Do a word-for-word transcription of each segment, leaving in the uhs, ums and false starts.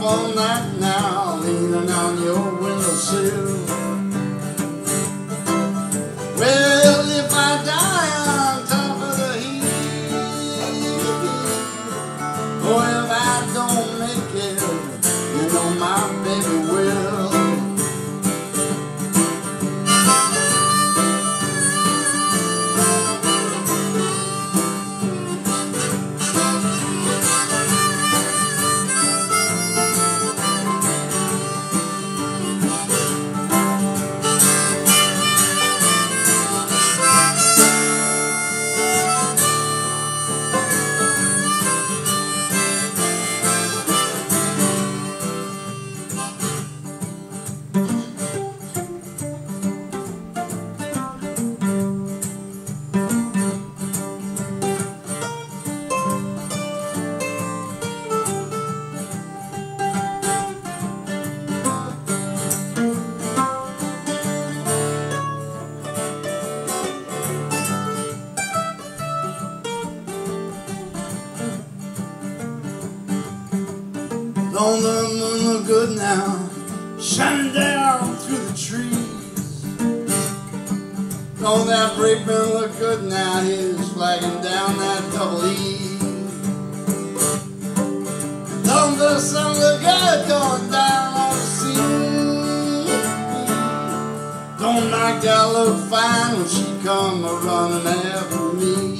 all night now, leaning on your windowsill. Well, if I die on top of the hill, or if I don't make it, you know my baby will. Don't the moon look good now, shining down through the trees? Don't that brakeman look good now, he's flagging down that double E? Don't the sun look good going down on the sea? Don't my gal look fine when she come a-running after me?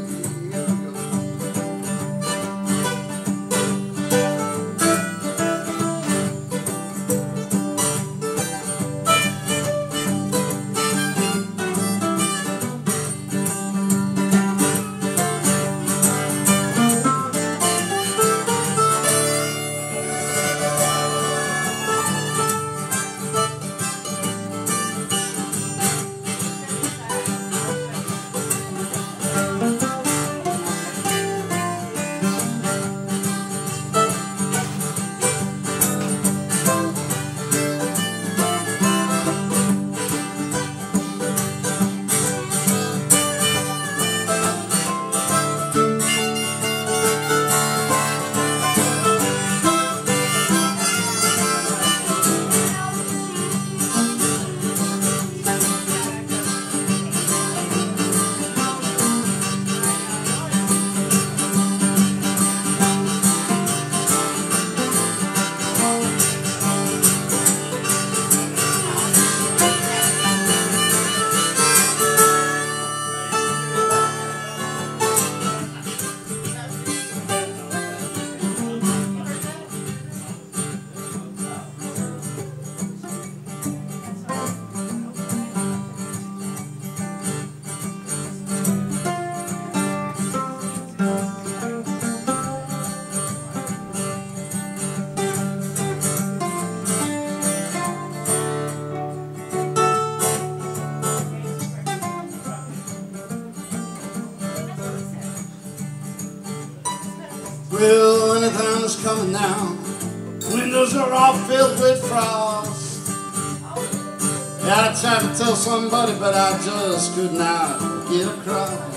Well, anytime's coming now. Windows are all filled with frost. Yeah, I tried to tell somebody, but I just could not get across.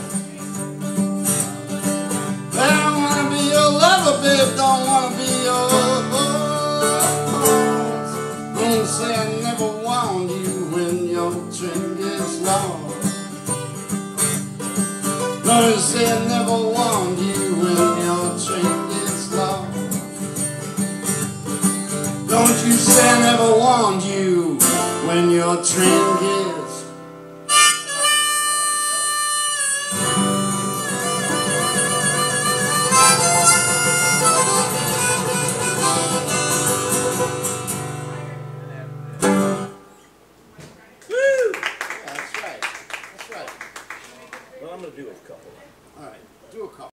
Well, I wanna be your lover, babe, don't wanna be your boss. Don't say I never warned you when your train gets lost. Don't say I never warned you when your train gets lost. Don't you say I never warned you when your train gets Woo! That's right. That's right. Well, I'm going to do a couple. All right, do a couple.